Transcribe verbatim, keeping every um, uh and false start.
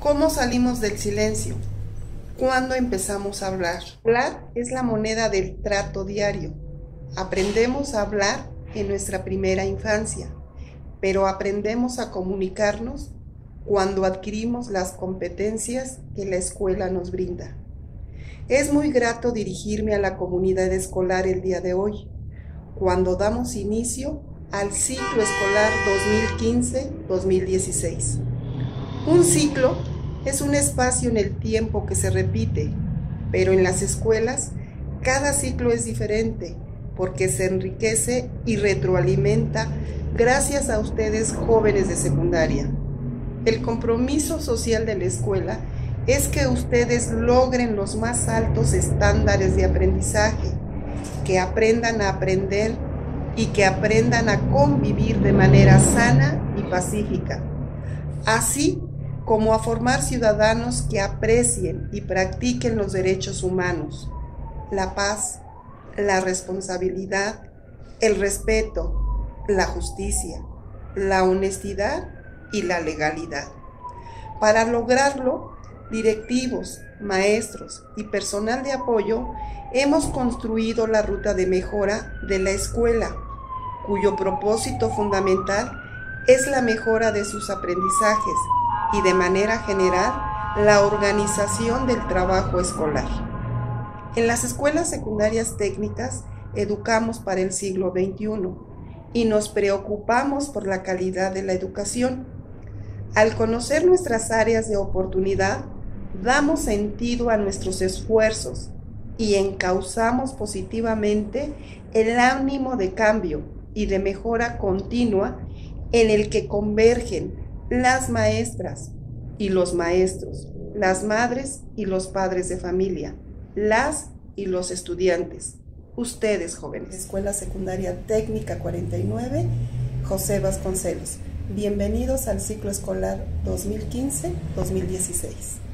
¿Cómo salimos del silencio? ¿Cuándo empezamos a hablar? Hablar es la moneda del trato diario. Aprendemos a hablar en nuestra primera infancia, pero aprendemos a comunicarnos cuando adquirimos las competencias que la escuela nos brinda. Es muy grato dirigirme a la comunidad escolar el día de hoy, cuando damos inicio al ciclo escolar dos mil quince dos mil dieciséis. Un ciclo es un espacio en el tiempo que se repite, pero en las escuelas cada ciclo es diferente porque se enriquece y retroalimenta gracias a ustedes jóvenes de secundaria. El compromiso social de la escuela es que ustedes logren los más altos estándares de aprendizaje, que aprendan a aprender y que aprendan a convivir de manera sana y pacífica, así como a formar ciudadanos que aprecien y practiquen los derechos humanos, la paz, la responsabilidad, el respeto, la justicia, la honestidad y la legalidad. Para lograrlo, directivos, maestros y personal de apoyo hemos construido la ruta de mejora de la escuela, cuyo propósito fundamental es la mejora de sus aprendizajes y de manera general la organización del trabajo escolar. En las escuelas secundarias técnicas educamos para el siglo veintiuno y nos preocupamos por la calidad de la educación. Al conocer nuestras áreas de oportunidad, damos sentido a nuestros esfuerzos y encauzamos positivamente el ánimo de cambio y de mejora continua en el que convergen las maestras y los maestros, las madres y los padres de familia, las y los estudiantes, ustedes jóvenes. Escuela Secundaria Técnica cuarenta y nueve, José Vasconcelos. Bienvenidos al ciclo escolar dos mil quince dos mil dieciséis.